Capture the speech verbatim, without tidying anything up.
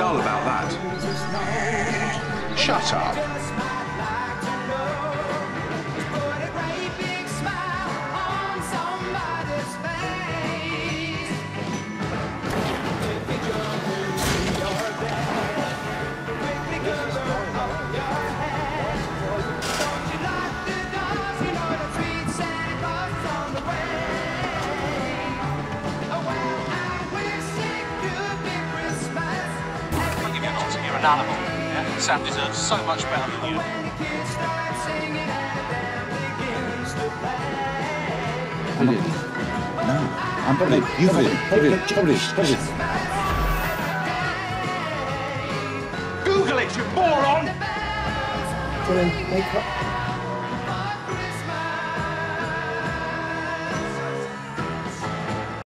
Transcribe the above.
dull about that. Shut up. You're an animal. Yeah? Sam deserves so much better than you. Put it. No. I'm put it. You put it. Put it. Put it. Put it. Google it, you moron! Dylan, wake up.